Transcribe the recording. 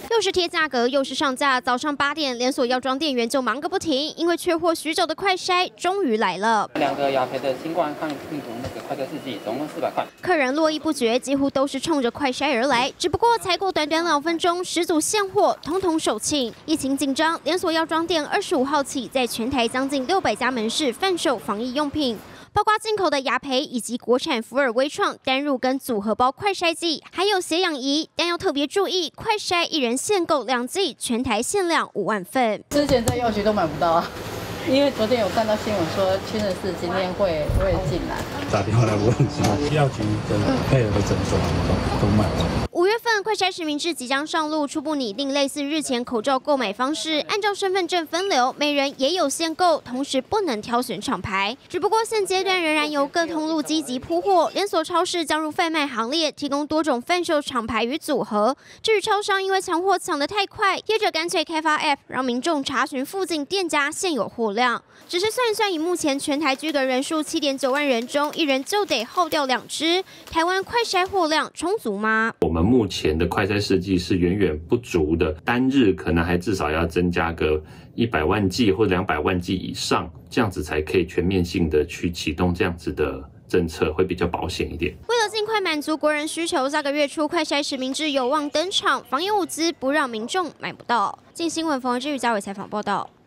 又是贴价格，又是上架。早上8点，连锁药妆店员就忙个不停，因为缺货许久的快筛终于来了。 2个雅培的新冠抗病毒那个快筛试剂，总共400块。 客人络绎不绝，几乎都是冲着快筛而来。只不过才过短短2分钟，10组现货，统统售罄。疫情紧张，连锁药妆店25号起在全台将近600家门市贩售防疫用品。包括进口的雅培以及国产福尔微创单入跟组合包快筛剂，还有血氧仪，但要特别注意，快筛1人限购2剂，全台限量5万份。 之前在药局都买不到啊，因为昨天有看到新闻说屈臣氏今天会进来。 打电话来问药局的配合的诊所都卖完。 5月份快筛实名制即将上路，初步拟定类似日前口罩购买方式，按照身份证分流，每人也有限购，同时不能挑选厂牌。只不过现阶段仍然由各通路积极铺货，连锁超市加入贩卖行列，提供多种贩售厂牌与组合。至于超商，因为抢货抢得太快，业者干脆开发 App， 让民众查询附近店家现有货量。只是算一算，以目前全台居隔人数7.9万人中，1人就得耗掉2支。台湾快筛货量充足吗？ 我们目前的快筛试剂是远远不足的，单日可能还至少要增加个100万剂或200万剂以上，这样子才可以全面性的去启动这样子的政策，会比较保险一点。 为了尽快满足国人需求，下个月初快筛实名制有望登场，防疫物资不让民众买不到。镜新闻冯志宇、嘉伟采访报道。